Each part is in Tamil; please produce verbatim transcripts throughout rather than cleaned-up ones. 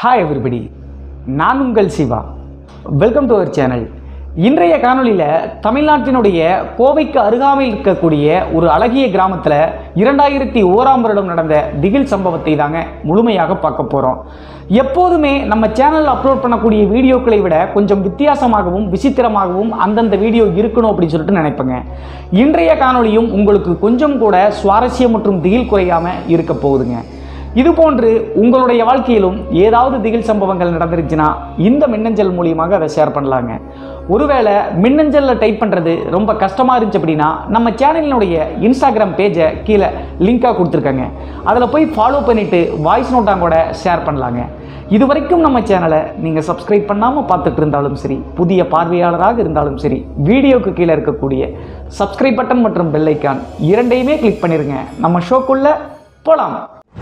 Hi everybody, நான் உங்கள் Siva. Welcome to our channel. இன்றைய காணொளியில் தமிழ்நாட்டினுடைய கோவைக்கு அருகாமையில் இருக்கக்கூடிய ஒரு அழகிய கிராமத்தில் இரண்டாயிரத்தி ஓராம் வருடம் நடந்த திகில் சம்பவத்தை தாங்க முழுமையாக பார்க்க போகிறோம். எப்போதுமே நம்ம சேனலில் அப்லோட் பண்ணக்கூடிய வீடியோக்களை விட கொஞ்சம் வித்தியாசமாகவும் விசித்திரமாகவும் அந்தந்த வீடியோ இருக்கணும் அப்படின்னு சொல்லிட்டு நினைப்பேங்க. இன்றைய காணொளியும் உங்களுக்கு கொஞ்சம் கூட சுவாரஸ்யம் மற்றும் திகில் குறையாமல் இருக்க போகுதுங்க. இதுபோன்று உங்களுடைய வாழ்க்கையிலும் ஏதாவது திகில் சம்பவங்கள் நடந்துருச்சுன்னா இந்த மின்னஞ்சல் மூலியமாக அதை ஷேர் பண்ணலாங்க. ஒருவேளை மின்னஞ்சலில் டைப் பண்ணுறது ரொம்ப கஷ்டமாக இருந்துச்சு அப்படின்னா நம்ம சேனலினுடைய இன்ஸ்டாகிராம் பேஜை கீழே லிங்காக கொடுத்துருக்காங்க. அதில் போய் ஃபாலோ பண்ணிவிட்டு வாய்ஸ் நோட்டாக கூட ஷேர் பண்ணலாங்க. இது வரைக்கும் நம்ம சேனலை நீங்கள் சப்ஸ்கிரைப் பண்ணாமல் பார்த்துட்டு இருந்தாலும் சரி, புதிய பார்வையாளராக இருந்தாலும் சரி, வீடியோக்கு கீழே இருக்கக்கூடிய சப்ஸ்கிரைப் பட்டன் மற்றும் பெல் ஐக்கான் இரண்டையுமே கிளிக் பண்ணிடுங்க. நம்ம ஷோக்குள்ளே போகலாம்.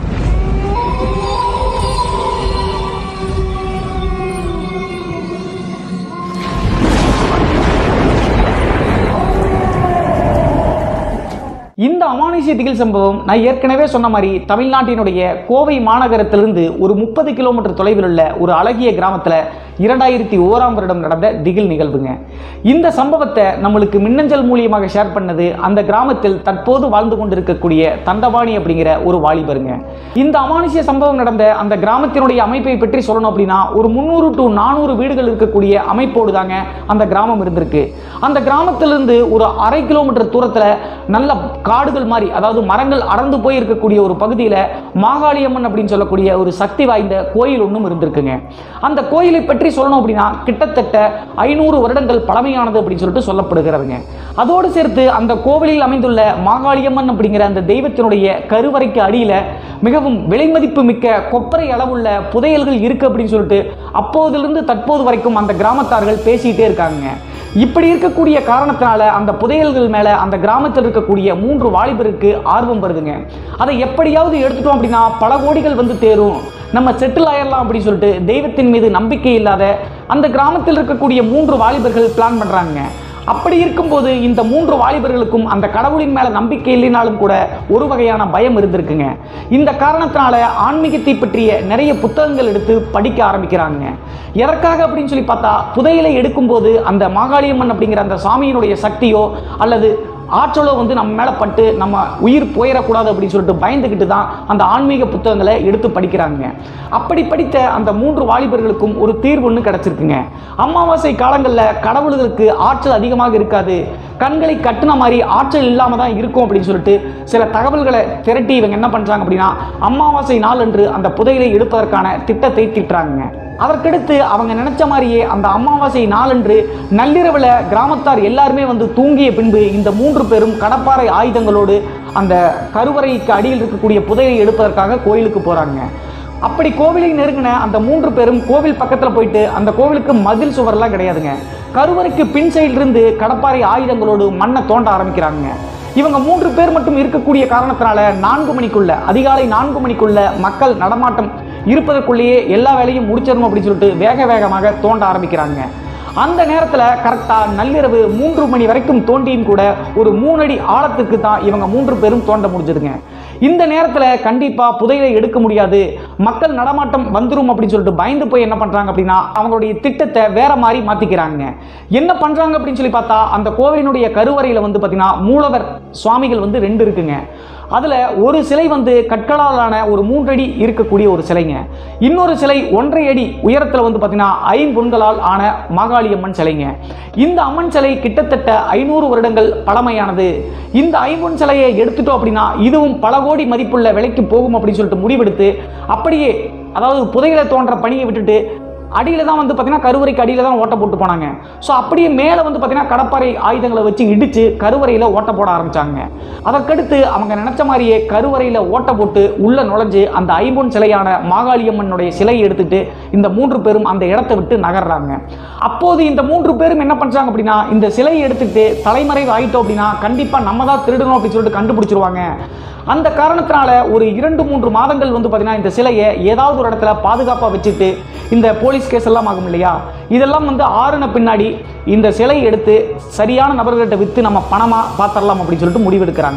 இந்த அமானுஷ்ய திகில் சம்பவம் நான் ஏற்கனவே சொன்ன மாதிரி தமிழ்நாட்டினுடைய கோவை மாநகரத்திலிருந்து ஒரு முப்பது கிலோமீட்டர் தொலைவில் உள்ள ஒரு அழகிய கிராமத்தில் இரண்டாயிரத்தி ஓராம் வருடம் நடந்த திகில் நிகழ்வுங்க. இந்த சம்பவத்தை நம்மளுக்கு மின்னஞ்சல் மூலியமாக ஷேர் பண்ணது அந்த கிராமத்தில் தற்போது வாழ்ந்து கொண்டிருக்கக்கூடிய தண்டபாணி அப்படிங்கிற ஒரு வாலிபருங்க. இந்த அமானுஷ்ய சம்பவம் நடந்த அந்த கிராமத்தினுடைய அமைப்பை பற்றி சொல்லணும் அப்படின்னா ஒரு முந்நூறு டு நானூறு வீடுகள் இருக்கக்கூடிய அமைப்போடு தாங்க அந்த கிராமம் இருந்திருக்கு. அந்த கிராமத்திலிருந்து ஒரு அரை கிலோமீட்டர் தூரத்தில் நல்ல காடுகள் மாதிரி, அதாவது மரங்கள் அடர்ந்து போய் இருக்கக்கூடிய ஒரு பகுதியில் மாகாளியம்மன் அப்படின்னு சொல்லக்கூடிய ஒரு சக்தி வாய்ந்த கோயில் ஒன்றும் இருந்திருக்குங்க. அந்த கோயிலை பற்றி சொல்லணும் அப்படின்னா கிட்டத்தட்ட ஐநூறு வருடங்கள் பழமையானது அப்படின்னு சொல்லிட்டு சொல்லப்படுகிறதுங்க. அதோடு சேர்த்து அந்த கோவிலில் அமைந்துள்ள மாகாளியம்மன் அப்படிங்கிற அந்த தெய்வத்தினுடைய கருவறைக்கு அடியில் மிகவும் விலைமதிப்பு மிக்க கொப்பரை அளவுள்ள புதையல்கள் இருக்கு அப்படின்னு சொல்லிட்டு அப்போதிலிருந்து தற்போது வரைக்கும் அந்த கிராமத்தார்கள் பேசிக்கிட்டே இருக்காங்க. இப்படி இருக்கக்கூடிய காரணத்தினால அந்த புதையல்கள் மேலே அந்த கிராமத்தில் இருக்கக்கூடிய மூன்று வாலிபருக்கு ஆர்வம் வருதுங்க. அதை எப்படியாவது எடுத்துட்டோம் அப்படின்னா பல கோடிகள் வந்து தேரும், நம்ம செட்டில் ஆயிடலாம் அப்படின்னு சொல்லிட்டு தெய்வத்தின் மீது நம்பிக்கை இல்லாத அந்த கிராமத்தில் இருக்கக்கூடிய மூன்று வாலிபர்கள் பிளான் பண்ணுறாங்க. அப்படி இருக்கும்போது இந்த மூன்று வாலிபர்களுக்கும் அந்த கடவுளின் மேல நம்பிக்கை இல்லைனாலும் கூட ஒரு வகையான பயம் இருந்திருக்குங்க. இந்த காரணத்தினால ஆன்மீகத்தை பற்றிய நிறைய புத்தகங்கள் எடுத்து படிக்க ஆரம்பிக்கிறாங்க. எதற்காக அப்படின்னு சொல்லி பார்த்தா, புதையலை எடுக்கும்போது அந்த மாகாளியம்மன் அப்படிங்கிற அந்த சாமியினுடைய சக்தியோ அல்லது ஆற்றலோ வந்து நம்ம மேலே பட்டு நம்ம உயிர் போயிடக்கூடாது அப்படின்னு சொல்லிட்டு பயந்துக்கிட்டு தான் அந்த ஆன்மீக புத்தகங்களை எடுத்து படிக்கிறாங்க. அப்படி படித்த அந்த மூன்று வாலிபர்களுக்கும் ஒரு தீர்வு ஒன்று கிடச்சிருக்குங்க. அமாவாசை காலங்களில் கடவுள்களுக்கு ஆற்றல் அதிகமாக இருக்காது, கண்களை கட்டுன மாதிரி ஆற்றல் இல்லாமல் தான் இருக்கும் அப்படின்னு சொல்லிட்டு சில தகவல்களை திரட்டி இவங்க என்ன பண்ணுறாங்க அப்படின்னா அமாவாசை நாள் அன்று அந்த புதையலை எடுப்பதற்கான திட்டத்தை தீட்டுறாங்க. அதற்கடுத்து அவங்க நினைச்ச மாதிரியே அந்த அமாவாசை நாளன்று நள்ளிரவில் கிராமத்தார் எல்லாருமே வந்து தூங்கிய பின்பு இந்த மூன்று பேரும் கடப்பாறை ஆயுதங்களோடு அந்த கருவறைக்கு அடியில் இருக்கக்கூடிய புதையலை எடுப்பதற்காக கோயிலுக்கு போகிறாங்க. அப்படி கோவிலை நெருங்கின அந்த மூன்று பேரும் கோவில் பக்கத்தில் போயிட்டு, அந்த கோவிலுக்கு மதில் சுவரெல்லாம் கிடையாதுங்க, கருவறைக்கு பின் சைடிலிருந்து கடப்பாறை ஆயுதங்களோடு மண்ணை தோண்ட ஆரம்பிக்கிறாங்க. இவங்க மூன்று பேர் மட்டும் இருக்கக்கூடிய காரணத்தினால நான்கு மணிக்குள்ள அதிகாலை நான்கு மணிக்குள்ள மக்கள் நடமாட்டம் இருப்பதற்குள்ளேயே எல்லா வேலையும் முடிச்சிடணும் அப்படின்னு சொல்லிட்டு வேக வேகமாக தோண்ட ஆரம்பிக்கிறாங்க. அந்த நேரத்தில் கரெக்டாக நள்ளிரவு மூன்று மணி வரைக்கும் தோண்டியும் கூட ஒரு மூணு அடி ஆழத்துக்கு தான் இவங்க மூன்று பேரும் தோண்ட முடிஞ்சதுங்க. இந்த நேரத்தில் கண்டிப்பாக புதையலை எடுக்க முடியாது, மக்கள் நடமாட்டம் வந்துடும் அப்படின்னு சொல்லிட்டு பயந்து போய் என்ன பண்ணுறாங்க அப்படின்னா அவங்களுடைய திட்டத்தை வேற மாதிரி மாற்றிக்கிறாங்க. என்ன பண்ணுறாங்க அப்படின்னு சொல்லி பார்த்தா, அந்த கோவிலினுடைய கருவறையில் வந்து பார்த்தீங்கன்னா மூலவர் சுவாமிகள் வந்து ரெண்டு இருக்குங்க. அதில் ஒரு சிலை வந்து கற்களாலான ஒரு மூன்றடி இருக்கக்கூடிய ஒரு சிலைங்க, இன்னொரு சிலை ஒன்றரை அடி உயரத்தில் வந்து பார்த்தீங்கன்னா ஐம்பொன்களால் ஆன மாகாளியம்மன் சிலைங்க. இந்த அம்மன் சிலை கிட்டத்தட்ட ஐநூறு வருடங்கள் பழமையானது. இந்த ஐம்பொன் சிலையை எடுத்துட்டோம் அப்படின்னா இதுவும் பல கோடி மதிப்புள்ள விலைக்கு போகும் அப்படின்னு சொல்லிட்டு முடிவெடுத்து அப்படியே, அதாவது புதையலை தோன்ற பணியை விட்டுட்டு அடியில் தான் வந்து பார்த்தீங்கன்னா கருவறைக்கு அடியில் தான் ஓட்ட போட்டு போனாங்க. ஸோ அப்படியே மேலே வந்து பார்த்தீங்கன்னா கடப்பாறை ஆயுதங்களை வச்சு இடித்து கருவறையில் ஓட்ட போட ஆரம்பித்தாங்க. அதற்கடுத்து அவங்க நினச்ச மாதிரியே கருவறையில் ஓட்ட போட்டு உள்ளே நுழைஞ்சு அந்த ஐம்பொன் சிலையான மாகாளியம்மனுடைய சிலையை எடுத்துட்டு இந்த மூன்று பேரும் அந்த இடத்தை விட்டு நகர்றாங்க. அப்போது இந்த மூன்று பேரும் என்ன பண்ணுறாங்க அப்படின்னா, இந்த சிலையை எடுத்துட்டு தலைமறைவு ஆகிட்டோம் அப்படின்னா கண்டிப்பாக நம்ம தான் திருடணும் அப்படின்னு சொல்லிட்டு கண்டுபிடிச்சிருவாங்க. அந்த காரணத்தினால ஒரு இரண்டு மூன்று மாதங்கள் வந்து பார்த்தீங்கன்னா இந்த சிலையை ஏதாவது ஒரு இடத்துல பாதுகாப்பாக வச்சுட்டு இந்த போலீஸ் கேஸ் எல்லாம் ஆகும் இல்லையா, இதெல்லாம் வந்து ஆறுன பின்னாடி இந்த சிலையை எடுத்து சரியான நபர்கள்ட்ட விற்று நம்ம பணமாக பார்த்துடலாம் அப்படின்னு சொல்லிட்டு முடிவெடுக்கிறாங்க.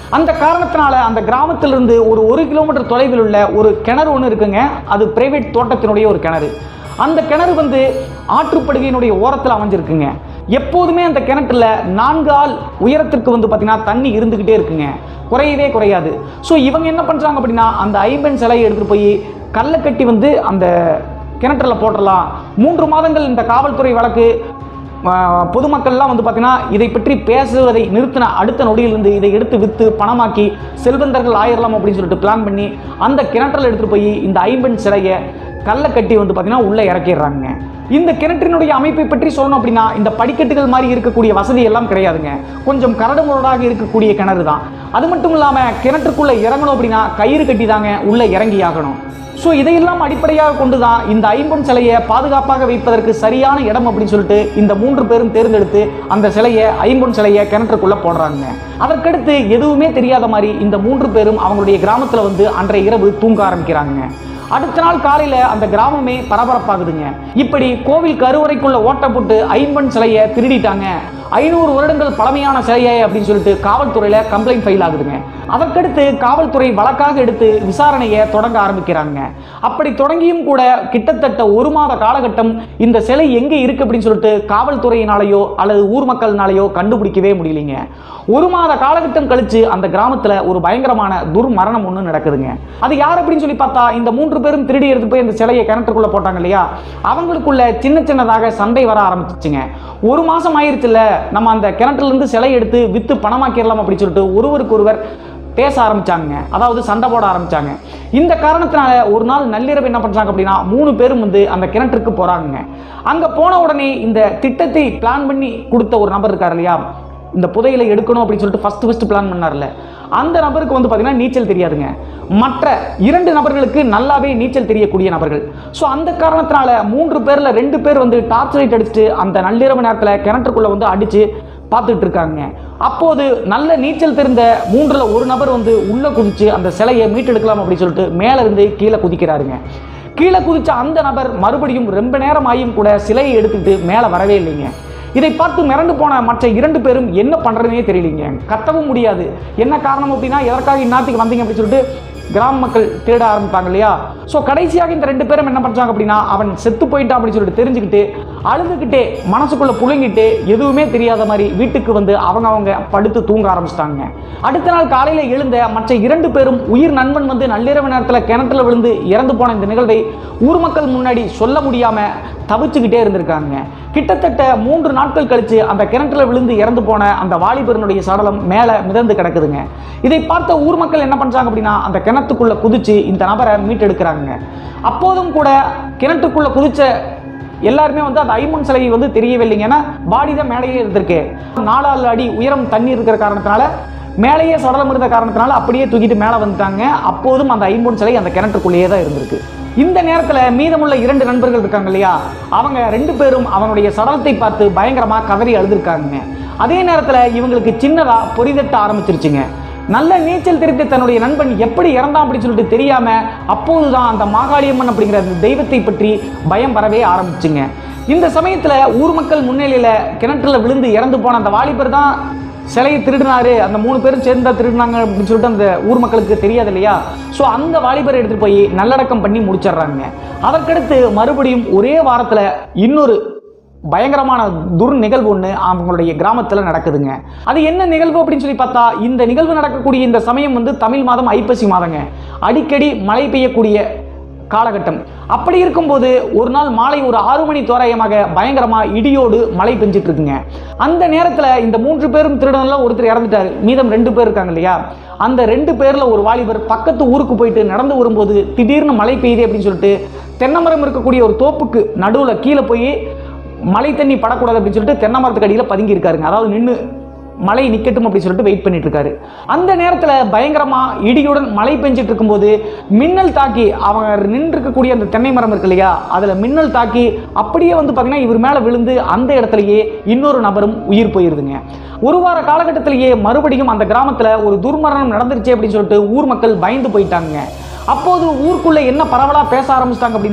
அந்த காரணத்தினால அந்த கிராமத்திலிருந்து ஒரு ஒரு கிலோமீட்டர் தொலைவில் உள்ள ஒரு கிணறு ஒன்று இருக்குங்க. அது பிரைவேட் தோட்டத்தினுடைய ஒரு கிணறு. அந்த கிணறு வந்து ஆற்றுப்படுகையினுடைய ஓரத்தில் அமைஞ்சிருக்குங்க. எப்போதுமே அந்த கிணற்றுல நான்கு ஆள் உயரத்திற்கு வந்து பார்த்தீங்கன்னா தண்ணி இருந்துகிட்டே இருக்குங்க, குறையவே குறையாது. ஸோ இவங்க என்ன பண்ணுறாங்க அப்படின்னா, அந்த ஐம்பெண் சிலையை எடுத்துகிட்டு போய் கல்லை கட்டி வந்து அந்த கிணற்றில் போட்டுடலாம். மூன்று மாதங்கள் இந்த காவல்துறை வழக்கு பொதுமக்கள்லாம் வந்து பார்த்தீங்கன்னா இதை பற்றி பேசுவதை நிறுத்தின அடுத்த நொடியிலிருந்து இதை எடுத்து விற்று பணமாக்கி செல்வந்தர்கள் ஆயிரலாம் அப்படின்னு சொல்லிட்டு பிளான் பண்ணி அந்த கிணற்றில் எடுத்துகிட்டு போய் இந்த ஐம்பெண் சிலையை கல்லை கட்டி வந்து பார்த்தீங்கன்னா உள்ளே இறக்கிடுறாங்க. இந்த கிணற்றினுடைய அமைப்பை பற்றி சொல்லணும் அப்படின்னா, இந்த படிக்கட்டுகள் மாதிரி இருக்கக்கூடிய வசதி எல்லாம் கிடையாதுங்க. கொஞ்சம் கரடு முரடாக இருக்கக்கூடிய கிணறு தான். அது மட்டும் இல்லாமல் கிணற்றுக்குள்ளே இறங்கணும் அப்படின்னா கயிறு கட்டி தாங்க உள்ளே இறங்கி ஆகணும். ஸோ இதையெல்லாம் அடிப்படையாக கொண்டு தான் இந்த ஐம்பொன் சிலையை பாதுகாப்பாக வைப்பதற்கு சரியான இடம் அப்படின்னு சொல்லிட்டு இந்த மூன்று பேரும் தேர்ந்தெடுத்து அந்த சிலையை ஐம்பொன் சிலையை கிணற்றுக்குள்ளே போடுறாங்க. அதற்கடுத்து எதுவுமே தெரியாத மாதிரி இந்த மூன்று பேரும் அவங்களுடைய கிராமத்தில் வந்து அன்றைய இரவு தூங்க ஆரம்பிக்கிறாங்க. அடுத்த நாள் காலையில் அந்த கிராமமே பரபரப்பாகுதுங்க. இப்படி கோவில் கருவறைக்குள்ள ஓட்ட போட்டு ஐம்பொன் சிலையை திருடிட்டாங்க, ஐநூறு வருடங்கள் பழமையான சிலையை அப்படின்னு சொல்லிட்டு காவல்துறையில் கம்ப்ளைண்ட் ஃபைல் ஆகுதுங்க. அதற்கடுத்து காவல்துறை வழக்காக எடுத்து விசாரணையை தொடங்க ஆரம்பிக்கிறாங்க. அப்படி தொடங்கியும் கூட கிட்டத்தட்ட ஒரு மாத காலகட்டம் இந்த சிலை எங்கே இருக்கு அப்படின்னு சொல்லிட்டு காவல்துறையினாலேயோ அல்லது ஊர் மக்கள்னாலேயோ கண்டுபிடிக்கவே முடியலைங்க. ஒரு மாத காலகட்டம் கழிச்சு அந்த கிராமத்தில் ஒரு பயங்கரமான துர்மரணம் ஒன்று நடக்குதுங்க. அது யார் அப்படின்னு சொல்லி பார்த்தா, இந்த மூன்று பேரும் திருடி எடுத்து போய் இந்த சிலையை கிணற்றுக்குள்ள போட்டாங்க இல்லையா, அவங்களுக்குள்ள சின்ன சின்னதாக சண்டை வர ஆரம்பிச்சிச்சுங்க. ஒரு மாசம் ஆயிருச்சுல, நம்ம அந்த கிணற்றுல இருந்து சிலை எடுத்து வித்து பணமாக்கிடலாம் அப்படின்னு சொல்லிட்டு ஒருவருக்கு ஒருவர் பேச ஆரம்பிச்சாங்க, அதாவது சண்டை போட ஆரம்பிச்சாங்க. இந்த காரணத்தினால ஒரு நாள் நள்ளிரவு என்ன பண்றாங்க அப்படின்னா, மூணு பேரும் வந்து அந்த கிணற்றுக்கு போறாங்க. அங்க போன உடனே இந்த திட்டத்தை பிளான் பண்ணி கொடுத்த ஒரு நபர் இருக்காரு இல்லையா, இந்த புதையலை எடுக்கணும் அப்படின்னு சொல்லிட்டு ஃபர்ஸ்ட் ஃபர்ஸ்ட் பிளான் பண்ணார்ல, அந்த நபருக்கு வந்து பார்த்தீங்கன்னா நீச்சல் தெரியாதுங்க. மற்ற இரண்டு நபர்களுக்கு நல்லாவே நீச்சல் தெரியக்கூடிய நபர்கள். ஸோ அந்த காரணத்தினால மூன்று பேர்ல ரெண்டு பேர் வந்து டார்ச் லைட் அடிச்சுட்டு அந்த நள்ளிரவு நேரத்தில் கிணற்றுக்குள்ள வந்து அடிச்சு பார்த்துட்டு இருக்காங்க. அப்போது நல்ல நீச்சல் தெரிந்த மூன்றுல ஒரு நபர் வந்து உள்ள குதிச்சு அந்த சிலையை மீட்டெடுக்கலாம் அப்படின்னு சொல்லிட்டு மேல இருந்து கீழே குதிக்கிறாருங்க. கீழே குதிச்ச அந்த நபர் மறுபடியும் ரொம்ப நேரம் ஆகியும் கூட சிலையை எடுத்துக்கிட்டு மேலே வரவே இல்லைங்க. இதை பார்த்து மிரண்டு போன மற்ற இரண்டு பேரும் என்ன பண்றதுனே தெரியலீங்க. கத்தவும் முடியாது. என்ன காரணம் அப்படின்னா, எதற்காக இந்நாட்டுக்கு வந்தீங்க அப்படின்னு சொல்லிட்டு கிராம மக்கள் தேட ஆரம்பிப்பாங்க இல்லையா. ஸோ கடைசியாக இந்த ரெண்டு பேரும் என்ன பண்றாங்க அப்படின்னா, அவன் செத்து போயிட்டான் அப்படின்னு சொல்லிட்டு தெரிஞ்சுக்கிட்டு அழுதுகிட்டே மனசுக்குள்ள புழுங்கிட்டு எதுவுமே தெரியாத மாதிரி வீட்டுக்கு வந்து அவங்க அவங்க படுத்து தூங்க ஆரம்பிச்சிட்டாங்க. அடுத்த நாள் காலையில எழுந்த மற்ற இரண்டு பேரும் உயிர் நண்பன் வந்து நள்ளிரவு நேரத்தில் கிணத்துல விழுந்து இறந்து போன இந்த நிகழ்வை ஊர் மக்கள் முன்னாடி சொல்ல முடியாம தவிச்சுக்கிட்டே இருந்திருக்காங்க. கிட்டத்தட்ட மூன்று நாட்கள் கழிச்சு அந்த கிணற்றுல விழுந்து இறந்து போன அந்த வாலிபரனுடைய சடலம் மேலே மிதந்து கிடக்குதுங்க. இதை பார்த்த ஊர் மக்கள் என்ன பண்றாங்க அப்படின்னா, அந்த கிணத்துக்குள்ள குதிச்சு இந்த நபரை மீட்டெடுக்கிறாங்க. அப்போதும் கூட கிணற்றுக்குள்ள குதிச்ச எல்லாருமே வந்து அந்த ஐம்பொன் சிலை வந்து தெரியவில்லைங்க. ஏன்னா பாடி தான் மேலேயே இருந்திருக்கு. நாலாறு அடி உயரம் தண்ணி இருக்கிற காரணத்தினால மேலேயே சடலம் இருந்த காரணத்தினால அப்படியே தூக்கிட்டு மேலே வந்துட்டாங்க. அப்போதும் அந்த ஐம்பொன் சிலை அந்த கிணற்றுக்குள்ளேயே தான் இருந்திருக்கு. இந்த நேரத்தில் மீதமுள்ள இரண்டு நண்பர்கள் இருக்காங்க இல்லையா, அவங்க ரெண்டு பேரும் அவங்களுடைய சடலத்தை பார்த்து பயங்கரமா கதறி அழுதுருக்காங்க. அதே நேரத்தில் இவங்களுக்கு சின்னதா பொறிதட்ட ஆரம்பிச்சிருச்சுங்க. நல்ல நீச்சல் தெரிந்த தன்னுடைய நண்பன் எப்படி இறந்தான் அப்படின்னு சொல்லிட்டு தெரியாம அப்போதுதான் அந்த மாகாளியம்மன் அப்படிங்கிற அந்த தெய்வத்தை பற்றி பயம் வரவே ஆரம்பிச்சுங்க. இந்த சமயத்தில் ஊர் மக்கள் முன்னிலையில கிணற்றுல விழுந்து இறந்து போன அந்த வாலிபர் தான் சிலையை திருடினாரு, அந்த மூணு பேரும் சேர்ந்தா திருடினாங்க அப்படின்னு சொல்லிட்டு அந்த ஊர் மக்களுக்கு தெரியாது இல்லையா. ஸோ அந்த வாலிபரை எடுத்துட்டு போய் நல்லடக்கம் பண்ணி முடிச்சிடுறாங்க. அதற்கடுத்து மறுபடியும் ஒரே வாரத்தில் இன்னொரு பயங்கரமான துர் நிகழ்வு ஒன்று அவங்களுடைய கிராமத்தில் நடக்குதுங்க. அது என்ன நிகழ்வு அப்படின்னு சொல்லி பார்த்தா, இந்த நிகழ்வு நடக்கக்கூடிய இந்த சமயம் வந்து தமிழ் மாதம் ஐப்பசி மாதங்க. அடிக்கடி மழை பெய்யக்கூடிய காலகட்டம். அப்படி இருக்கும்போது ஒரு நாள் மாலை ஒரு ஆறு மணி தோராயமாக பயங்கரமா இடியோடு மழை பெஞ்சிட்டு இருக்குங்க. அந்த நேரத்தில் இந்த மூன்று பேரும் திருடனெல்லாம் ஒருத்தர் இறந்துட்டாரு, மீதம் ரெண்டு பேர் இருக்காங்க இல்லையா. அந்த ரெண்டு பேர்ல ஒரு வாலிபர் பக்கத்து ஊருக்கு போயிட்டு நடந்து வரும்போது திடீர்னு மழை பெய்யுது அப்படின்னு சொல்லிட்டு தென்னமரம் இருக்கக்கூடிய ஒரு தோப்புக்கு நடுவில் கீழே போய் மழை தண்ணி படக்கூடாது அப்படின்னு சொல்லிட்டு தென்னை மரத்துக்கு அடியில் பதுங்கி இருக்காருங்க. அதாவது நின்று மழை நிக்கட்டும் அப்படின்னு சொல்லிட்டு வெயிட் பண்ணிட்டு இருக்காரு. அந்த நேரத்தில் பயங்கரமா இடியுடன் மழை பெஞ்சிட்டு இருக்கும்போது மின்னல் தாக்கி அவங்க நின்று இருக்கக்கூடிய அந்த தென்னை மரம் இருக்கு இல்லையா, அதுல மின்னல் தாக்கி அப்படியே வந்து பார்த்தீங்கன்னா இவர் மேல விழுந்து அந்த இடத்துலயே இன்னொரு நபரும் உயிர் போயிருதுங்க. ஒரு வார காலகட்டத்திலேயே மறுபடியும் அந்த கிராமத்தில் ஒரு துர்மரணம் நடந்துருச்சு அப்படின்னு சொல்லிட்டு ஊர் மக்கள் பயந்து போயிட்டாங்க. அப்போது ஊருக்குள்ள என்ன பரவலா பேச ஆரம்பிச்சிட்டாங்க அப்படின்னா,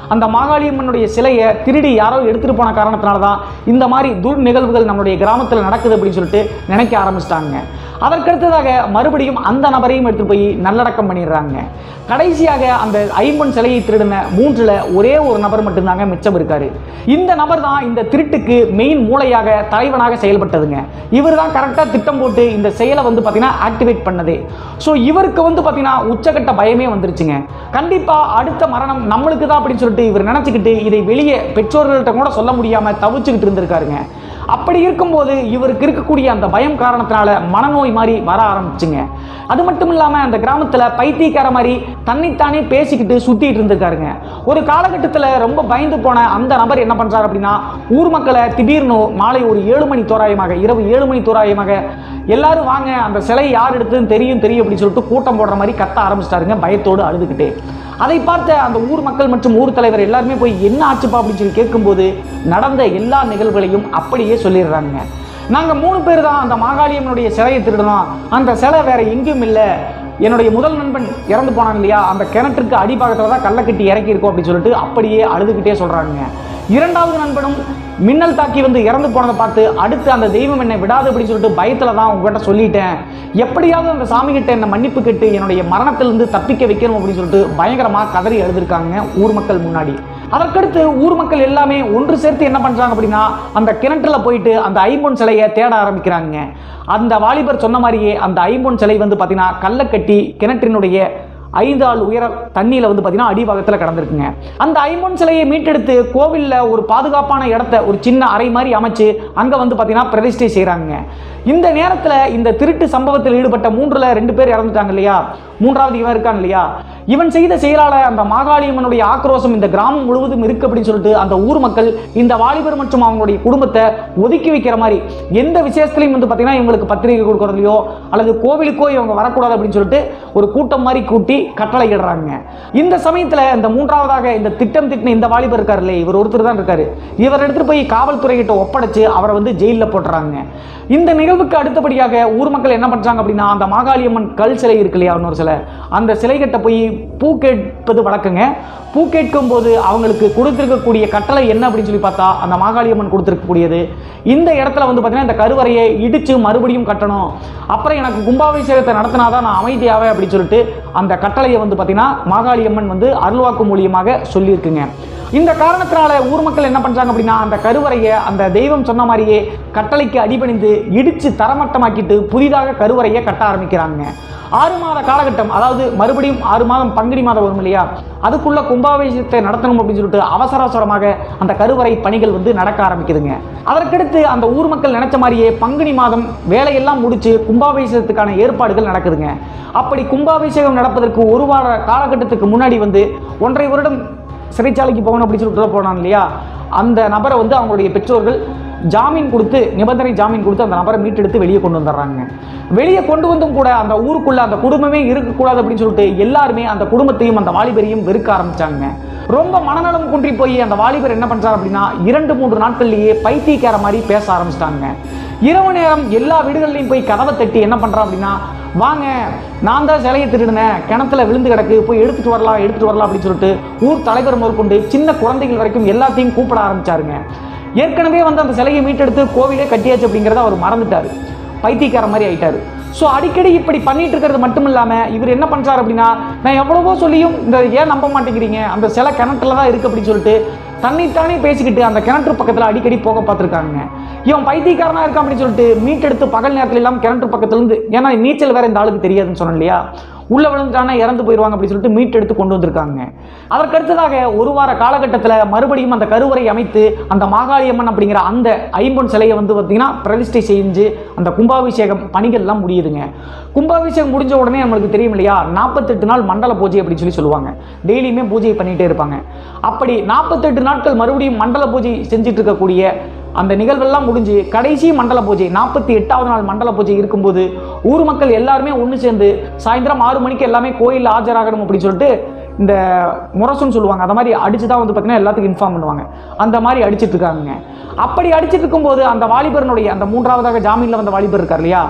அந்த மாகாளியம்மனுடைய சிலையை திருடி யாரோ எடுத்துட்டு போன காரணத்தினால தான் இந்த மாதிரி துர் நிகழ்வுகள் நம்மளுடைய கிராமத்தில் நடக்குது அப்படின்னு சொல்லிட்டு நினைக்க ஆரம்பிச்சிட்டாங்க. அதற்கடுத்ததாக மறுபடியும் அந்த நபரையும் எடுத்து போய் நல்லடக்கம் பண்ணிடுறாங்க. கடைசியாக அந்த ஐம்பொன் சிலையை திருடின மூன்றுல ஒரே ஒரு நபர் மட்டும்தாங்க மிச்சம் இருக்காரு. இந்த நபர் தான் இந்த திருட்டுக்கு மெயின் மூளையாக தலைவனாக செயல்பட்டதுங்க. இவர் தான் கரெக்டாக திட்டம் போட்டு இந்த செயலை வந்து பார்த்தீங்கன்னா ஆக்டிவேட் பண்ணதே. ஸோ இவருக்கு வந்து பார்த்தீங்கன்னா உச்சகட்ட பயமே வந்துருச்சுங்க. கண்டிப்பாக அடுத்த மரணம் நம்மளுக்கு தான் அப்படின்னு சொல்லிட்டு இவர் நினச்சிக்கிட்டு இதை வெளியே பெற்றோர்கள்ட்ட கூட சொல்ல முடியாமல் தவிச்சுக்கிட்டு இருந்திருக்காருங்க. அப்படி இருக்கும்போது இவருக்கு இருக்கக்கூடிய அந்த பயம் காரணத்தினால மனநோய் மாதிரி வர ஆரம்பிச்சுங்க. அது மட்டும் இல்லாமல் அந்த கிராமத்தில் பைத்தியக்கார மாதிரி தன்னைத்தானே பேசிக்கிட்டு சுற்றிட்டு இருந்திருக்காருங்க. ஒரு காலகட்டத்தில் ரொம்ப பயந்து போன அந்த நபர் என்ன பண்ணுறாரு அப்படின்னா, ஊர் மக்களை திடீர்னு மாலை ஒரு ஏழு மணி தோராயமாக இரவு ஏழு மணி தோராயமாக எல்லாரும் வாங்க, அந்த சிலை யார் எடுத்ததுன்னு தெரியும் தெரியும் அப்படின்னு சொல்லிட்டு கூட்டம் போடுற மாதிரி கத்த ஆரம்பிச்சிட்டாருங்க, பயத்தோடு அழுதுகிட்டு. அதை பார்த்த அந்த ஊர் மக்கள் மற்றும் ஊர் தலைவர் எல்லாருமே போய் என்ன ஆச்சுப்பா அப்படின்னு சொல்லி கேட்கும்போது நடந்த எல்லா நிகழ்வுகளையும் அப்படியே சொல்லிடுறாங்க. நாங்கள் மூணு பேர் தான் அந்த மாகாளியம்மனுடைய சிலையை திருடணும், அந்த சிலை வேற எங்கேயும் இல்லை, என்னுடைய முதல் நண்பன் இறந்து போனான் இல்லையா, அந்த கிணற்றுக்கு அடிப்பாகத்தில் தான் கல்லை கட்டி இறக்கியிருக்கோம் அப்படின்னு சொல்லிட்டு அப்படியே அழுதுகிட்டே சொல்கிறாங்க. இரண்டாவது நண்பனும் மின்னல் தாக்கி வந்து இறந்து போனதை பார்த்து அடுத்து அந்த தெய்வம் என்னை விடாது அப்படின்னு சொல்லிட்டு பயத்தில் தான் உங்ககிட்ட சொல்லிட்டேன், எப்படியாவது அந்த சாமி கிட்ட என்னை மன்னிப்பு கேட்டு என்னுடைய மரணத்திலிருந்து தப்பிக்க வைக்கணும் அப்படின்னு சொல்லிட்டு பயங்கரமாக கதறி எழுதிருக்காங்க ஊர் மக்கள் முன்னாடி. அதற்கடுத்து ஊர் மக்கள் எல்லாமே ஒன்று சேர்த்து என்ன பண்ணுறாங்க அப்படின்னா, அந்த கிணற்றுல போயிட்டு அந்த ஐம்பொன் சிலையை தேட ஆரம்பிக்கிறாங்க. அந்த வாலிபர் சொன்ன மாதிரியே அந்த ஐம்பொன் சிலை வந்து பார்த்தீங்கன்னா கல்லை கட்டி கிணற்றினுடைய ஐந்து ஆள் உயர தண்ணியில் வந்து பார்த்தீங்கன்னா அடிபாகத்தில் கடந்திருக்குங்க. அந்த ஐம்பொன் சிலையை மீட்டெடுத்து கோவிலில் ஒரு பாதுகாப்பான இடத்த ஒரு சின்ன அறை மாதிரி அமைச்சு அங்கே வந்து பார்த்தீங்கன்னா பிரதிஷ்டை செய்கிறாங்க. இந்த நேரத்தில் இந்த திருட்டு சம்பவத்தில் ஈடுபட்ட மூன்றுல ரெண்டு பேர் இறந்துட்டாங்க இல்லையா, மூன்றாவது இவன் இருக்கான் இல்லையா, இவன் செய்த செயலால அந்த மாகாளியம்மனுடைய ஆக்ரோஷம் இந்த கிராமம் முழுவதும் இருக்கு அப்படின்னு சொல்லிட்டு அந்த ஊர் மக்கள் இந்த வாலிபர் மற்றும் அவங்களுடைய குடும்பத்தை ஒதுக்கி வைக்கிற மாதிரி எந்த விசேஷத்துலையும் வந்து பார்த்தீங்கன்னா இவங்களுக்கு பத்திரிகை கொடுக்கறதுலையோ அல்லது கோவிலுக்கோ இவங்க வரக்கூடாது அப்படின்னு சொல்லிட்டு ஒரு கூட்டம் மாதிரி கூட்டி கட்டளை இடுறாங்க. இந்த சமயத்தில் இந்த மூன்றாவதாக இந்த திட்டம் திட்டின இந்த வாலிபர் இருக்காரு இல்லையா, இவர் ஒருத்தர் தான் இருக்காரு, இவர் எடுத்துட்டு போய் காவல்துறை கிட்ட ஒப்படைச்சு அவரை வந்து ஜெயிலில் போட்டுறாங்க. இந்த நிகழ்வுக்கு அடுத்தபடியாக ஊர் மக்கள் என்ன பண்றாங்க அப்படின்னா, அந்த மாகாளியம்மன் கல் சிலை இருக்கு இல்லையா, இன்னொரு சிலை, அந்த சிலை கிட்ட போய் பூ கேட்பது வழக்கங்க. பூ கேட்கும் போது அவங்களுக்கு கொடுத்திருக்கக்கூடிய கட்டளை என்ன அப்படின்னு சொல்லி பார்த்தா, அந்த மாகாளியம்மன் கொடுத்திருக்கக்கூடியது இந்த இடத்துல வந்து பார்த்தீங்கன்னா இந்த கருவறையை இடிச்சு மறுபடியும் கட்டணும், அப்புறம் எனக்கு கும்பாபிஷேகத்தை நடத்தினாதான் நான் அமைதியாவே அப்படின்னு சொல்லிட்டு அந்த கட்டளையை வந்து பார்த்தீங்கன்னா மாகாளியம்மன் வந்து அருள்வாக்கு மூலியமாக சொல்லியிருக்குங்க. இந்த காரணத்தினால ஊர் மக்கள் என்ன பண்றாங்க அப்படின்னா, அந்த கருவறையை அந்த தெய்வம் சொன்ன மாதிரியே கட்டளைக்கு அடிபணிந்து இடிச்சு தரமட்டமாக்கிட்டு புதிதாக கருவறையை கட்ட ஆரம்பிக்கிறாங்க. ஆறு மாத காலகட்டம், அதாவது மறுபடியும் ஆறு மாதம் பங்குனி மாதம் வரும் இல்லையா, அதுக்குள்ள கும்பாபிஷேகத்தை நடத்தணும் அப்படின்னு சொல்லிட்டு அவசர அவசரமாக அந்த கருவறை பணிகள் வந்து நடக்க ஆரம்பிக்குதுங்க. அதற்கடுத்து அந்த ஊர் மக்கள் நினைச்ச மாதிரியே பங்குனி மாதம் வேலையெல்லாம் முடிச்சு கும்பாபிஷேகத்துக்கான ஏற்பாடுகள் நடக்குதுங்க. அப்படி கும்பாபிஷேகம் நடப்பதற்கு ஒரு வார காலகட்டத்துக்கு முன்னாடி வந்து ஒன்றரை வருடம் சிறைச்சாலைக்கு போகணும் அப்படின்னு சொல்லிட்டு போனான் இல்லையா, அந்த நபரை வந்து அவங்களுடைய பெற்றோர்கள் ஜாமீன் கொடுத்து நிபந்தனை ஜாமீன் கொடுத்து அந்த நபரை மீட்டெடுத்து வெளியே கொண்டு வந்துடுறாங்க. வெளியே கொண்டு வந்தும் கூட அந்த ஊருக்குள்ள அந்த குடும்பமே இருக்கக்கூடாது அப்படின்னு சொல்லிட்டு எல்லாருமே அந்த குடும்பத்தையும் அந்த வாலிபரையும் வெறுக்க ஆரம்பிச்சாங்க. ரொம்ப மனநலம் குன்றி போய் அந்த வாலிபர் என்ன பண்றாரு அப்படின்னா, இரண்டு மூன்று நாட்கள்லேயே பைத்தியக்கார மாதிரி பேச ஆரம்பிச்சிட்டாங்க. இரவு நேரம் எல்லா வீடுகள்லையும் போய் கதவை தட்டி என்ன பண்றான் அப்படின்னா, வாங்க, நான் தான் சிலையை திருடினேன், கிணத்துல விழுந்து கிடக்கு, போய் எடுத்துட்டு வரலாம் எடுத்துட்டு வரலாம் அப்படின்னு சொல்லிட்டு ஊர் தலைவர் முதற்கொண்டு சின்ன குழந்தைகள் வரைக்கும் எல்லாத்தையும் கூப்பிட ஆரம்பிச்சாருங்க. ஏற்கனவே வந்து அந்த சிலையை மீட்டெடுத்து கோவிலே கட்டியாச்சு அப்படிங்கிறத அவர் மறந்துட்டாரு, பைத்தியக்கார மாதிரி ஆயிட்டாரு. ஸோ அடிக்கடி இப்படி பண்ணிட்டு இருக்கிறது மட்டும் இல்லாமல் இவர் என்ன பண்ணுறாரு அப்படின்னா, நான் எவ்வளவோ சொல்லியும் இந்த ஏன் நம்ப மாட்டேங்கிறீங்க, அந்த சிலை கிணத்துல தான் இருக்குது அப்படின்னு சொல்லிட்டு தன்னைத்தானே பேசிக்கிட்டு அந்த கிணற்று பக்கத்தில் அடிக்கடி போக பார்த்துருக்காங்க. இவன் பைத்தியக்காரனாக இருக்கான் அப்படின்னு சொல்லிட்டு மீட்டெடுத்து பகல் நேரத்தில் இல்லாமல் கிணற்று பக்கத்துலேருந்து, ஏன்னா நீச்சல் வேற இந்த ஆளுக்கு தெரியாதுன்னு சொன்னேன் இல்லையா, உள்ள விழுந்துட்டானா இறந்து போயிடுவாங்க அப்படின்னு சொல்லிட்டு மீட் எடுத்து கொண்டு வந்திருக்காங்க. அதற்கடுத்ததாக ஒரு வார காலகட்டத்தில் மறுபடியும் அந்த கருவறை அமைத்து அந்த மாகாளியம்மன் அப்படிங்கிற அந்த ஐம்பொன் சிலையை வந்து பார்த்தீங்கன்னா பிரதிஷ்டை செஞ்சு அந்த கும்பாபிஷேகம் பணிகள்லாம் முடியுதுங்க. கும்பாபிஷேகம் முடிஞ்ச உடனே நம்மளுக்கு தெரியும் இல்லையா, நாற்பத்தெட்டு நாள் மண்டல பூஜை அப்படின்னு சொல்லி சொல்லுவாங்க, டெய்லியுமே பூஜை பண்ணிகிட்டே இருப்பாங்க. அப்படி நாற்பத்தெட்டு நாட்கள் மறுபடியும் மண்டல பூஜை செஞ்சுட்டு இருக்கக்கூடிய அந்த நிகழ்வெல்லாம் முடிஞ்சு கடைசி மண்டல பூஜை நாற்பத்தி எட்டாவது நாள் மண்டல பூஜை இருக்கும்போது ஊர் மக்கள் எல்லாருமே ஒன்று சேர்ந்து சாயந்தரம் ஆறு மணிக்கு எல்லாமே கோயிலில் ஆஜராகணும் அப்படின்னு சொல்லிட்டு இந்த முரசுன்னு சொல்லுவாங்க, அந்த மாதிரி அடிச்சு தான் வந்து பார்த்தீங்கன்னா எல்லாத்துக்கும் இன்ஃபார்ம் பண்ணுவாங்க. அந்த மாதிரி அடிச்சுட்டு இருக்காங்க. அப்படி அடிச்சுட்டு இருக்கும்போது அந்த வாலிபரனுடைய அந்த மூன்றாவதாக ஜாமீனில் வந்த வாலிபர் இருக்கார் இல்லையா,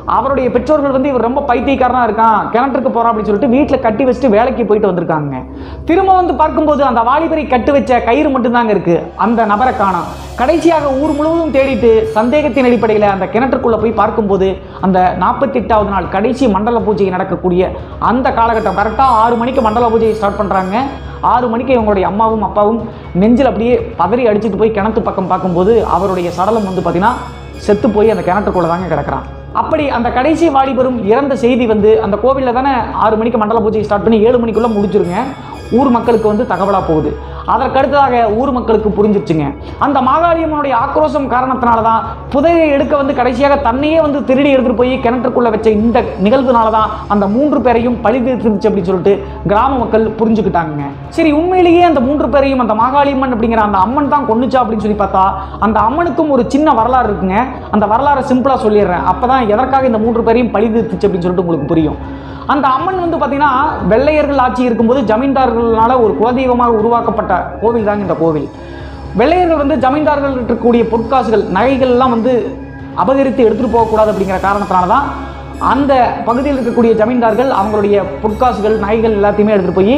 அவருடைய பெற்றோர்கள் வந்து இவர் ரொம்ப பைத்தியக்காரனா இருக்கான், கிணற்றுக்கு போறான் அப்படின்னு சொல்லிட்டு வீட்டில் கட்டி வச்சுட்டு வேலைக்கு போயிட்டு வந்திருக்காங்க. திரும்ப வந்து பார்க்கும்போது அந்த வாலிபரை கட்டு வச்ச கயிறு மட்டும்தாங்க இருக்கு. அந்த நபரை காணோம். கடைசியாக ஊர் முழுவதும் தேடிட்டு சந்தேகத்தின் அடிப்படையில் அந்த கிணற்றுக்குள்ள போய் பார்க்கும்போது அந்த நாற்பத்தி எட்டாவது நாள் கடைசி மண்டல பூஜை நடக்கக்கூடிய அந்த காலகட்டம் கரெக்டாக ஆறு மணிக்கு மண்டல பூஜையை ஸ்டார்ட் பண்ணுறாங்க. ஆறு மணிக்கு இவங்களுடைய அம்மாவும் அப்பாவும் நெஞ்சில் அப்படியே பதறி அடிச்சுட்டு போய் கிணத்து பக்கம் பார்க்கும்போது அவருடைய சடலம் வந்து பார்த்தீங்கன்னா செத்து போய் அந்த கிணற்றுக்குள்ள தாங்க கிடக்கிறான். அப்படி அந்த கடைசி வாலிபரும் இறந்த செய்தி வந்து அந்த கோவிலில் தானே ஆறு மணிக்கு மண்டல பூஜை ஸ்டார்ட் பண்ணி ஏழு மணிக்குள்ளே முடிச்சிருங்க. ஊர் மக்களுக்கு வந்து தகவலாக போகுது. அதற்கடுத்ததாக ஊர் மக்களுக்கு புரிஞ்சிருச்சுங்க. அந்த மாகாளியம்மனுடைய ஆக்ரோஷம் காரணத்தினால தான் புதையை எடுக்க வந்து கடைசியாக தன்னையே வந்து திருடி எடுத்துகிட்டு போய் கிணற்றுக்குள்ளே வச்ச இந்த நிகழ்வுனால தான் அந்த மூன்று பேரையும் பழி தீர்த்துருச்சு அப்படின்னு சொல்லிட்டு கிராம மக்கள் புரிஞ்சுக்கிட்டாங்க. சரி, உண்மையிலேயே அந்த மூன்று பேரையும் அந்த மாகாளியம்மன் அப்படிங்கிற அந்த அம்மன் தான் கொன்னுச்சா அப்படின்னு சொல்லி பார்த்தா அந்த அம்மனுக்கும் ஒரு சின்ன வரலாறு இருக்குங்க. அந்த வரலாறை சிம்பிளாக சொல்லிடுறேன். அப்போ தான் எதற்காக இந்த மூன்று பேரையும் பழி தீர்த்துச்சு அப்படின்னு சொல்லிட்டு உங்களுக்கு புரியும். அந்த அம்மன் வந்து பார்த்தீங்கன்னா வெள்ளையர்கள் ஆட்சி இருக்கும்போது ஜமீன்தார்களால் ஒரு குலதெய்வமாக உருவாக்கப்பட்ட கோவில் தாங்க இந்த கோவில். வெள்ளையர்கள் வந்து ஜமீன்தார்கள் இருக்கக்கூடிய பொற்காசுகள் நகைகள் எல்லாம் வந்து அபகரித்து எடுத்துகிட்டு போகக்கூடாது அப்படிங்கிற காரணத்தினால தான் அந்த பகுதியில் இருக்கக்கூடிய ஜமீன்தார்கள் அவங்களுடைய பொற்காசுகள் நகைகள் எல்லாத்தையுமே எடுத்துகிட்டு போய்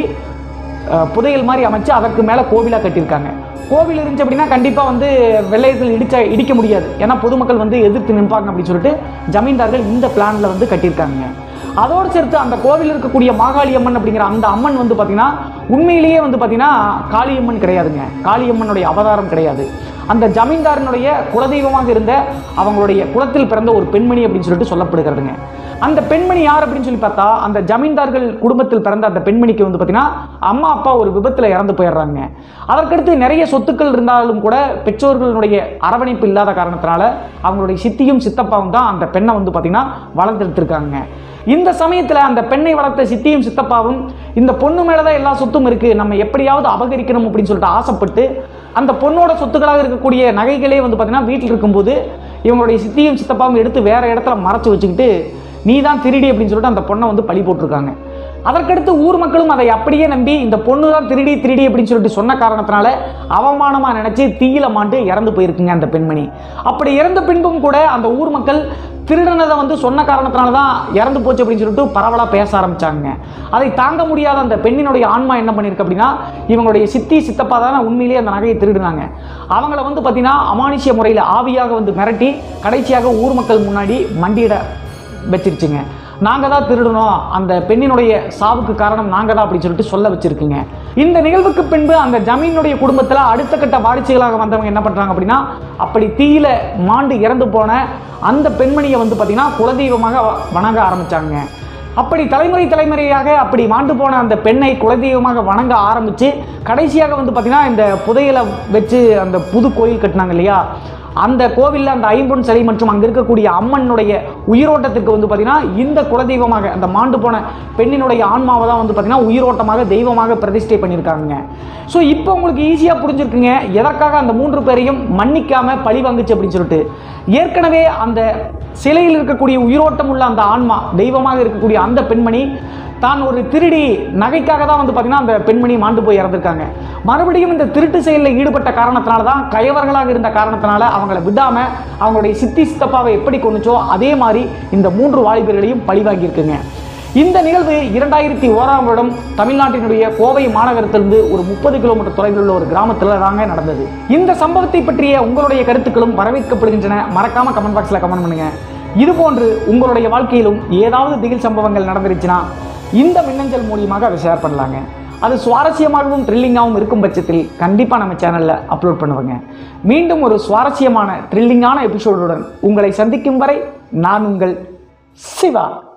புதையல் மாதிரி அமைச்சு அதற்கு மேலே கோவிலாக கட்டியிருக்காங்க. கோவில் இருந்துச்சு அப்படின்னா கண்டிப்பாக வந்து வெள்ளையர்கள் இடிச்ச இடிக்க முடியாது. ஏன்னா பொதுமக்கள் வந்து எதிர்த்து நிற்பாங்க அப்படின்னு சொல்லிட்டு ஜமீன்தார்கள் இந்த பிளானில் வந்து கட்டியிருக்காங்க. அதோடு சேர்த்து அந்த கோவில் இருக்கக்கூடிய மாகாளியம்மன் அப்படிங்கிற அந்த அம்மன் வந்து பார்த்தீங்கன்னா உண்மையிலேயே வந்து பார்த்தீங்கன்னா காளியம்மன் கிடையாதுங்க. காளியம்மனுடைய அவதாரம் கிடையாது. அந்த ஜமீன்தாரனுடைய குலதெய்வமாக இருந்த அவங்களுடைய குலத்தில் பிறந்த ஒரு பெண்மணி அப்படின்னு சொல்லிட்டு சொல்லப்படுகிறதுங்க. அந்த பெண்மணி யார் அப்படின்னு சொல்லி பார்த்தா அந்த ஜமீன்தார்கள் குடும்பத்தில் பிறந்த அந்த பெண்மணிக்கு வந்து பார்த்தீங்கன்னா அம்மா அப்பா ஒரு விபத்தில் இறந்து போயிடுறாங்க. அதற்கடுத்து நிறைய சொத்துக்கள் இருந்தாலும் கூட பெற்றோர்களுடைய அரவணைப்பு இல்லாத காரணத்தினால அவங்களுடைய சித்தியும் சித்தப்பாவும் தான் அந்த பெண்ணை வந்து பார்த்தீங்கன்னா வளர்த்தெடுத்திருக்காங்க. இந்த சமயத்தில் அந்த பெண்ணை வளர்த்த சித்தியும் சித்தப்பாவும் இந்த பொண்ணு மேலே தான் எல்லா சொத்தும் இருக்குது, நம்ம எப்படியாவது அபகரிக்கணும் அப்படின்னு சொல்லிட்டு ஆசைப்பட்டு அந்த பொண்ணோட சொத்துக்களாக இருக்கக்கூடிய நகைகளே வந்து பார்த்தீங்கன்னா வீட்டில் இருக்கும்போது இவங்களுடைய சித்தியும் சித்தப்பாவும் எடுத்து வேற இடத்துல மறைச்சு வச்சுக்கிட்டு நீ தான் திருடி அப்படின்னு சொல்லிட்டு அந்த பொண்ணை வந்து பழி போட்டிருக்காங்க. அதற்கடுத்து ஊர் மக்களும் அதை அப்படியே நம்பி இந்த பொண்ணு தான் திருடி திருடி அப்படின்னு சொல்லிட்டு சொன்ன காரணத்தினால அவமானமாக நினைச்சு தீயில மாண்டு இறந்து போயிருக்குங்க அந்த பெண்மணி. அப்படி இறந்த பின்பும் கூட அந்த ஊர் மக்கள் திருடனதை வந்து சொன்ன காரணத்தினால தான் இறந்து போச்சு அப்படின்னு சொல்லிட்டு பரவலாக பேச ஆரம்பிச்சாங்க. அதை தாங்க முடியாத அந்த பெண்ணினுடைய ஆன்மா என்ன பண்ணியிருக்கு அப்படின்னா இவங்களுடைய சித்தி சித்தப்பா தானே உண்மையிலேயே அந்த நகையை திருடுனாங்க. அவங்கள வந்து பார்த்தீங்கன்னா அமானுஷ்ய முறையில் ஆவியாக வந்து மிரட்டி கடைசியாக ஊர் மக்கள் முன்னாடி மண்டியிட வச்சிருச்சுங்க. நாங்கள் தான் திருடணும், அந்த பெண்ணினுடைய சாவுக்கு காரணம் நாங்கள் தான் அப்படின்னு சொல்லிட்டு சொல்ல வச்சிருக்குங்க. இந்த நிகழ்வுக்கு பின்பு அந்த ஜமீனுடைய குடும்பத்தில் அடுத்த கட்ட வாரிசுகளாக வந்தவங்க என்ன பண்ணுறாங்க அப்படின்னா அப்படி தீயில மாண்டு இறந்து போன அந்த பெண்மணியை வந்து பார்த்தீங்கன்னா குலதெய்வமாக வணங்க ஆரம்பித்தாங்க. அப்படி தலைமுறை தலைமுறையாக அப்படி மாண்டு போன அந்த பெண்ணை குலதெய்வமாக வணங்க ஆரம்பித்து கடைசியாக வந்து பார்த்தீங்கன்னா இந்த புதையலை வச்சு அந்த புது கோயில் கட்டினாங்க இல்லையா, அந்த கோவிலில் அந்த ஐம்பொன் சிலை மற்றும் அங்கே இருக்கக்கூடிய அம்மனுடைய உயிரோட்டத்திற்கு வந்து பார்த்தீங்கன்னா இந்த குலதெய்வமாக அந்த மாண்டு போன பெண்ணினுடைய ஆன்மாவை தான் வந்து பார்த்தீங்கன்னா உயிரோட்டமாக தெய்வமாக பிரதிஷ்டை பண்ணியிருக்காங்க. ஸோ இப்போ உங்களுக்கு ஈஸியாக புரிஞ்சிருக்குங்க எதற்காக அந்த மூன்று பேரையும் மன்னிக்காமல் பழி வாங்குச்சு அப்படின்னு சொல்லிட்டு. ஏற்கனவே அந்த சிலையில் இருக்கக்கூடிய உயிரோட்டம் உள்ள அந்த ஆன்மா தெய்வமாக இருக்கக்கூடிய அந்த பெண்மணி தான் ஒரு திருடி நகைக்காக தான் வந்து பார்த்தீங்கன்னா அந்த பெண்மணி மாண்டு போய் இறந்துருக்காங்க. மறுபடியும் இந்த திருட்டு செயலில் ஈடுபட்ட காரணத்தினால தான் கயவர்களாக இருந்த காரணத்தினால அவங்கள விடாமல் அவங்களுடைய சித்தி சித்தப்பாவை எப்படி கொண்டுச்சோ அதே மாதிரி இந்த மூன்று வாலிபர்களையும் பழி வாங்கியிருக்குங்க. இந்த நிகழ்வு இரண்டாயிரத்தி ஓராம் வருடம் தமிழ்நாட்டினுடைய கோவை மாநகரத்திலிருந்து ஒரு முப்பது கிலோமீட்டர் தொலைவில் உள்ள ஒரு கிராமத்தில் தாங்க நடந்தது. இந்த சம்பவத்தை பற்றிய உங்களுடைய கருத்துக்களும் வரவேற்கப்படுகின்றன. மறக்காம கமெண்ட் பாக்ஸில் கமெண்ட் பண்ணுங்க. இதுபோன்று உங்களுடைய வாழ்க்கையிலும் ஏதாவது திகில் சம்பவங்கள் நடந்துருச்சுன்னா இந்த மின்னஞ்சல் மூலியமாக அதை ஷேர் பண்ணலாங்க. அது சுவாரஸ்யமாகவும் த்ரில்லிங்காகவும் இருக்கும் பட்சத்தில் கண்டிப்பாக நம்ம சேனலில் அப்லோட் பண்ணுவாங்க. மீண்டும் ஒரு சுவாரஸ்யமான த்ரில்லிங்கான எபிசோடுடன் உங்களை சந்திக்கும் வரை நான் உங்கள் சிவா.